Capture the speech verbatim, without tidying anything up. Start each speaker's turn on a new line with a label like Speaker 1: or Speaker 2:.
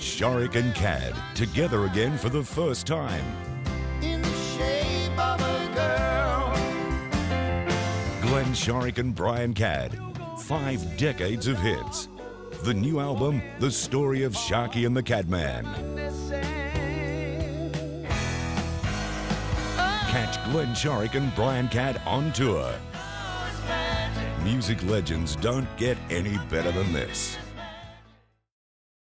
Speaker 1: Sharrock and Cadd together again for the first time.
Speaker 2: In the shape of a girl.
Speaker 1: Glenn Sharrock and Brian Cadd, five decades of hits. The new album, The Story of Sharky and the Caddman. Catch Glenn Sharrock and Brian Cadd on tour. Music legends don't get any better than this.